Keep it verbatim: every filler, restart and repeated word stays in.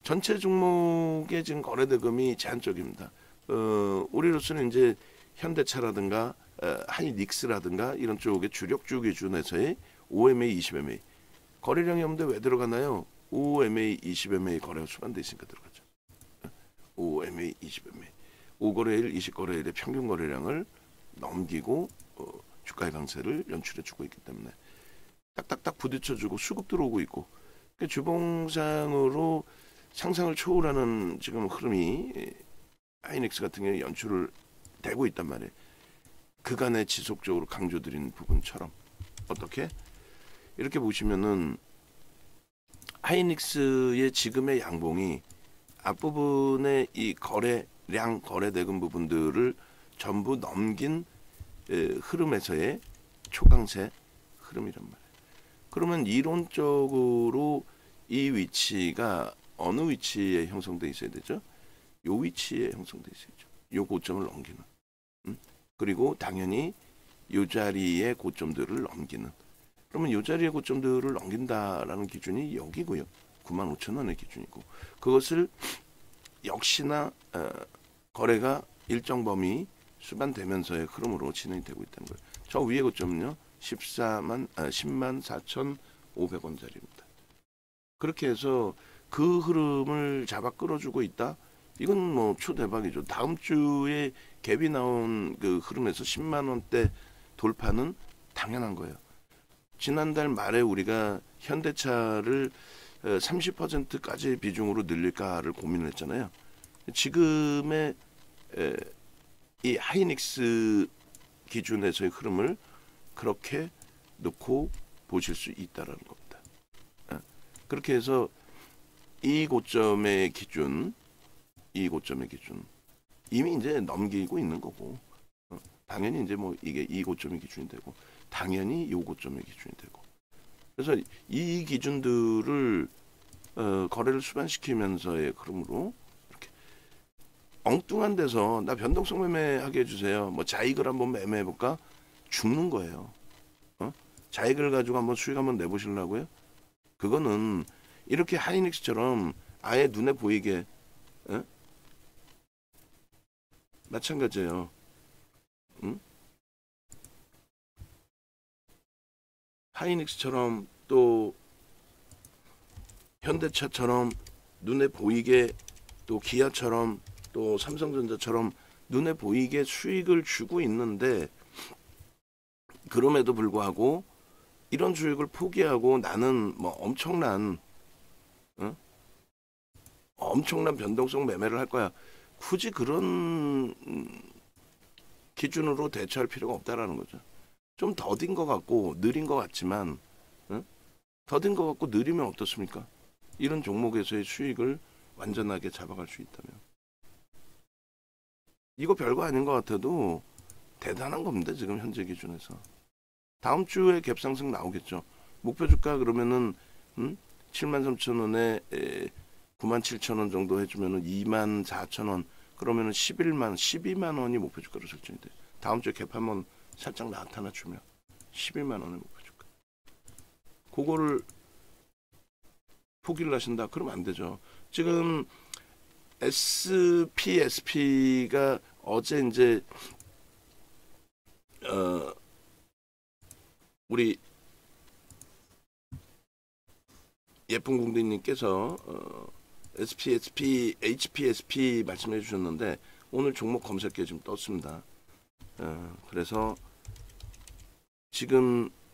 전체 종목의 지금 거래 대금이 제한적입니다. 어, 우리로서는 이제 현대차라든가 어, 하이닉스라든가 이런 쪽의 주력주 기준에서의 오 엠에이, 이십 엠에이 거래량이 없는데 왜 들어가나요? 오 엠에이, 이십 엠에이 거래가 수반돼 있으니까 들어가죠. 오 엠에이, 이십 엠에이 오 거래일, 이십 거래일의 평균 거래량을 넘기고 어, 주가의 강세를 연출해주고 있기 때문에 딱딱딱 부딪혀주고 수급 들어오고 있고 그러니까 주봉상으로 상상을 초월하는 지금 흐름이 하이닉스 같은 경우에 연출을 되고 있단 말이에요. 그간에 지속적으로 강조드린 부분처럼 어떻게 이렇게 보시면은 하이닉스의 지금의 양봉이 앞부분의 이 거래량 거래 대금 부분들을 전부 넘긴 에, 흐름에서의 초강세 흐름이란 말이에요. 그러면 이론적으로 이 위치가 어느 위치에 형성돼 있어야 되죠? 요 위치에 형성돼 있어야죠. 요 고점을 넘기는. 음? 그리고 당연히 요 자리의 고점들을 넘기는. 그러면 요 자리의 고점들을 넘긴다라는 기준이 여기고요. 구만 오천 원의 기준이고 그것을 역시나 어, 거래가 일정 범위 수반되면서의 흐름으로 진행이 되고 있다는 거예요. 저 위의 고점은요. 십사만, 아, 십만 사천오백 원짜리입니다. 그렇게 해서 그 흐름을 잡아 끌어주고 있다. 이건 뭐 초대박이죠. 다음 주에 갭이 나온 그 흐름에서 십만 원대 돌파는 당연한 거예요. 지난달 말에 우리가 현대차를 삼십 퍼센트까지 비중으로 늘릴까를 고민을 했잖아요. 지금의 이 하이닉스 기준에서의 흐름을 그렇게 놓고 보실 수 있다라는 겁니다. 그렇게 해서 이 고점의 기준, 이 고점의 기준 이미 이제 넘기고 있는 거고, 당연히 이제 뭐 이게 이 고점의 기준이 되고, 당연히 요 고점의 기준이 되고, 그래서 이 기준들을 어, 거래를 수반시키면서의 흐름으로 이렇게 엉뚱한 데서 나 변동성 매매하게 해주세요. 뭐 자익을 한번 매매해볼까? 죽는 거예요. 어? 자익을 가지고 한번 수익 한번 내보시려고요? 그거는 이렇게 하이닉스처럼 아예 눈에 보이게 어? 마찬가지예요. 응? 하이닉스처럼 또 현대차처럼 눈에 보이게 또 기아처럼 또 삼성전자처럼 눈에 보이게 수익을 주고 있는데 그럼에도 불구하고 이런 수익을 포기하고 나는 뭐 엄청난 어? 엄청난 변동성 매매를 할 거야. 굳이 그런 기준으로 대처할 필요가 없다라는 거죠. 좀 더딘 것 같고 느린 것 같지만 어? 더딘 것 같고 느리면 어떻습니까? 이런 종목에서의 수익을 완전하게 잡아갈 수 있다면 이거 별거 아닌 것 같아도 대단한 겁니다. 지금 현재 기준에서. 다음 주에 갭상승 나오겠죠. 목표 주가 그러면은 음? 칠만 삼천 원에 에, 구만 칠천 원 정도 해주면은 이만 사천 원 그러면은 십일만, 십이만 원이 목표 주가로 설정이 돼요. 다음 주에 갭 한번 살짝 나타나 주면 십일만 원의 목표 주가. 그거를 포기를 하신다? 그러면 안 되죠. 지금 에스피, 에스피가 어제 이제 어 우리 예쁜 공대님께서 어 에스피, 에스피, 에이치피, 에스피 말씀해 주셨는데 오늘 종목 검색기에 지금 떴습니다. 어, 그래서 지금